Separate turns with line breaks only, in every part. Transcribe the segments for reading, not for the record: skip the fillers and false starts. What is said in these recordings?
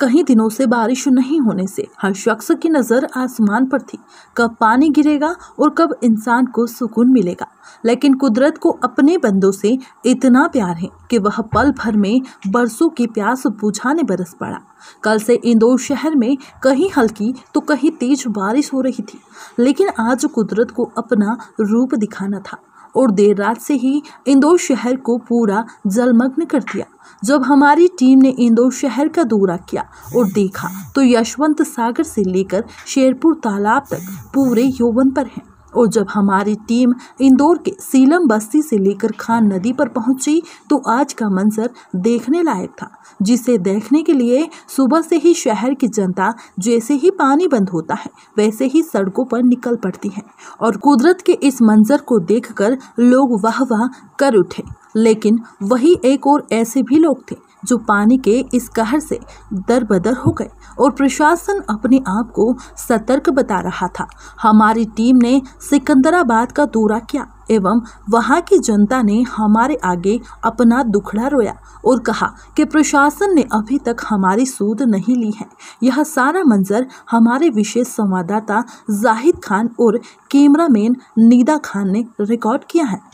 कई दिनों से बारिश नहीं होने से हर शख्स की नजर आसमान पर थी। कब पानी गिरेगा और कब इंसान को सुकून मिलेगा। लेकिन कुदरत को अपने बंदों से इतना प्यार है कि वह पल भर में बरसों की प्यास बुझाने बरस पड़ा। कल से इंदौर शहर में कहीं हल्की तो कहीं तेज बारिश हो रही थी, लेकिन आज कुदरत को अपना रूप दिखाना था और देर रात से ही इंदौर शहर को पूरा जलमग्न कर दिया। जब हमारी टीम ने इंदौर शहर का दौरा किया और देखा तो यशवंत सागर से लेकर शेरपुर तालाब तक पूरे यौवन पर हैं। और जब हमारी टीम इंदौर के सीलम बस्ती से लेकर खान नदी पर पहुंची तो आज का मंजर देखने लायक था, जिसे देखने के लिए सुबह से ही शहर की जनता जैसे ही पानी बंद होता है वैसे ही सड़कों पर निकल पड़ती है और कुदरत के इस मंजर को देखकर लोग वाह वाह कर उठे। लेकिन वही एक और ऐसे भी लोग थे जो पानी के इस कहर से दरबदर हो गए और प्रशासन अपने आप को सतर्क बता रहा था। हमारी टीम ने सिकंदराबाद का दौरा किया एवं वहां की जनता ने हमारे आगे अपना दुखड़ा रोया और कहा कि प्रशासन ने अभी तक हमारी सूद नहीं ली है। यह सारा मंजर हमारे विशेष संवाददाता जाहिद खान और कैमरामैन नीदा खान ने रिकॉर्ड किया है।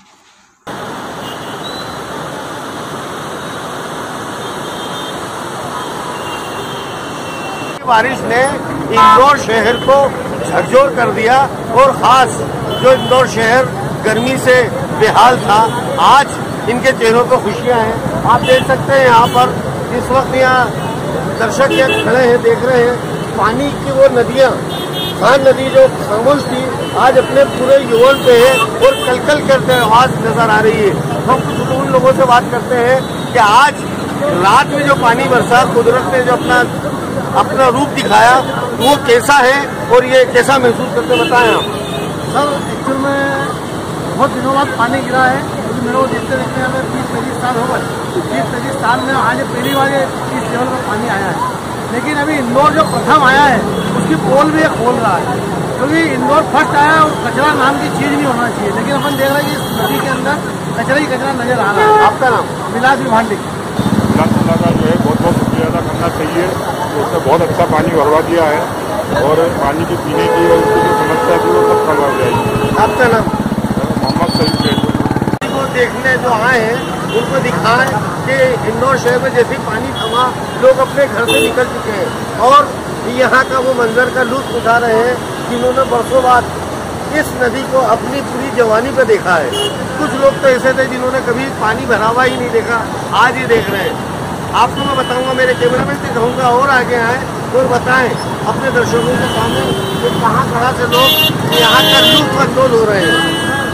बारिश ने इंदौर शहर को झकझोर कर दिया और खास जो इंदौर शहर गर्मी से बेहाल था, आज इनके चेहरों पर खुशियां हैं। आप देख सकते हैं यहाँ पर इस वक्त यहाँ दर्शक खड़े हैं, देख रहे हैं पानी की वो नदियाँ। खान नदी जो खामोश थी आज अपने पूरे यौवन पे है और कलकल करते आवाज नजर आ रही है। हम कुछ उन लोगों से बात करते हैं कि आज रात में जो पानी बरसा, कुदरत ने जो अपना रूप दिखाया वो कैसा है और ये कैसा महसूस करते बताएं आप।
सर एक्चुअल में बहुत दिनों बाद पानी गिरा है, क्योंकि मेरे को देखते देखते हमें 20-25 साल हो गए। 20-25 साल में आज पहली बार इस लेवल में पानी आया है। लेकिन अभी इंदौर जो प्रथम आया है उसकी पोल भी खोल रहा है, क्योंकि इंदौर फर्स्ट आया और कचरा नाम की चीज नहीं होना चाहिए। लेकिन अपन देख रहे हैं कि इस नदी के अंदर कचरा ही कचरा नजर आ रहा है।
आपका नाम?
विलास विभांडी।
का जो है बहुत बहुत शुक्रिया अदा करना चाहिए, उसने बहुत अच्छा पानी भरवा दिया है और पानी की पीने की और उसकी जो समस्या थी वो सब करवा जाएगी।
आपका नाम?
मोहम्मद सईद।
को देखने जो आए हैं उनको दिखाएं कि इंदौर शहर में जैसे पानी थमा लोग अपने घर से निकल चुके हैं और यहाँ का वो मंजर का लुत्फ उठा रहे हैं जिन्होंने बरसों बाद इस नदी को अपनी पूरी जवानी पे देखा है। कुछ लोग तो ऐसे थे जिन्होंने कभी पानी भरा हुआ ही नहीं देखा, आज ही देख रहे हैं। आपको मैं बताऊंगा, मेरे कैमरामैन से कहूँगा और आगे आए और बताएं अपने दर्शकों के सामने कि कहाँ कहाँ से लोग यहाँ का लुत्फ अंदोल हो रहे हैं।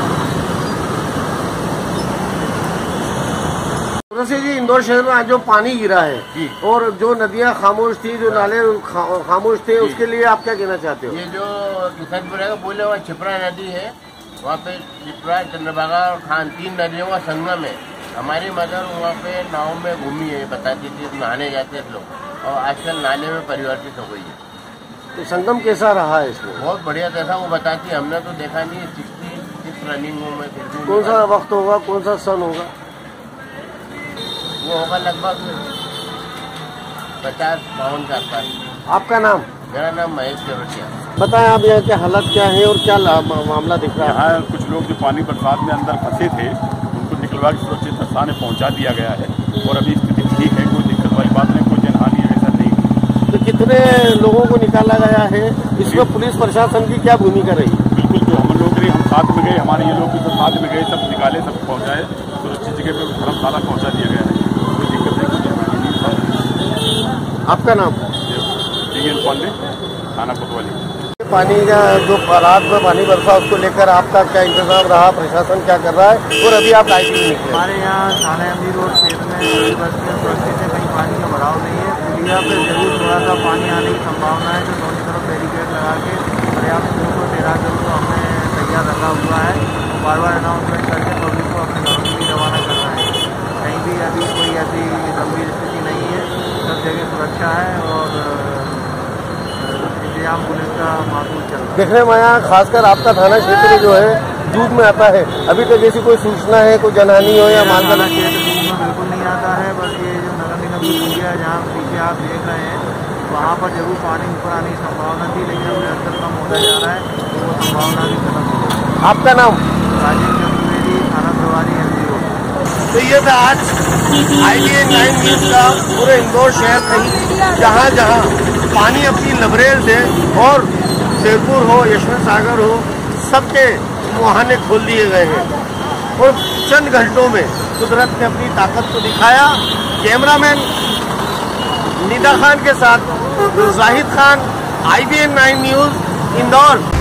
वैसे जी इंदौर शहर में आज जो पानी गिरा है और जो नदियाँ खामोश थी, जो नाले खामोश थे, उसके लिए आप क्या कहना चाहते हो?
ये जो किशनपुरा का बोले वहाँ छिपरा नदी है, वहाँ पे छिपरा, चंद्रभागा और खान 3 नदियों का संगम है। हमारी मदर वहाँ पे नाव में घूमी है, बताती थी नहाने जाते थे लोग और आजकल नाले में परिवर्तित हो गई है।
तो संगम कैसा रहा है इसमें?
बहुत बढ़िया, जैसा वो बताती है, हमने तो देखा नहीं। 66 रनिंग में फिर
कौन सा वक्त होगा, कौन सा सन होगा?
वो होगा लगभग 50-52 का आसपास।
आपका नाम?
मेरा नाम महेश केवटिया।
बताएं आप यहाँ के हालत क्या है और क्या मामला दिख रहा है?
यहाँ कुछ लोग जो पानी बरसात में अंदर फंसे थे उनको निकलवा के सुरक्षित स्थान में पहुँचा दिया गया है और अभी स्थिति ठीक है, कोई दिक्कत वाली बात नहीं, कोई जनहानि ऐसा नहीं।
तो कितने लोगों को निकाला गया है, इसमें पुलिस प्रशासन की क्या भूमिका रही?
बिल्कुल, जो हम लोग हम साथ में गए, हमारे ये लोग भी सब साथ में गए, सब निकाले, सब पहुँचाए, सुरक्षित जगह पर धर्मशाला पहुँचा दिया गया है। कोई दिक्कत नहीं, कोई जनहानि नहीं।
आपका नाम?
DN पांडे, थाना कोतवाली।
पानी का जो रात में पानी बरसा उसको लेकर आपका क्या इंतजाम रहा, प्रशासन क्या कर रहा है और अभी आप लाइटिंग निकले?
हमारे यहाँ थाना अमीर रोड क्षेत्र में सभी बस्तियाँ सुरक्षित है, कहीं पानी का भराव नहीं है। पुलिया पे जरूर थोड़ा सा पानी आने की संभावना है, तो दोनों तरफ बैरिकेड लगा के पर्याप्त दूर को तैरा कर तो हमने तैयार रखा हुआ है। बार बार अनाउंसमेंट करके पब्लिक को अपने घरों में भी रवाना कर रहे हैं। कहीं भी अभी कोई ऐसी गंभीर स्थिति नहीं है, सब जगह सुरक्षा है और इंतजाम पुलिस का माकूल चल रहा है।
देखने में आया खासकर आपका थाना क्षेत्र जो है दूध में आता है, अभी तक ऐसी कोई सूचना है, कोई जनहानि हो या माल
थाना क्षेत्र दूध में बिल्कुल नहीं आता है। बस ये जो नगर निगम की है, जहाँ पीछे आप देख रहे हैं वहाँ पर जरूर पानी ऊपर आने की संभावना थी, लेकिन अब निरंतर कम होता जा रहा है, तो वो संभावना भी खत्म हो गई।
आपका नाम?
राजेश चतुर्वेदी, थाना प्रभारी NGO।
तो ये था आज IBN 9 न्यूज का पूरे इंदौर शहर कहीं जहाँ जहाँ पानी अपनी लबरेज से, और शेरपुर हो, यशवंत सागर हो, सबके मुहाने खोल दिए गए हैं और चंद घंटों में कुदरत ने अपनी ताकत को दिखाया। कैमरामैन निदा खान के साथ जाहिद खान, IBN 9 न्यूज, इंदौर।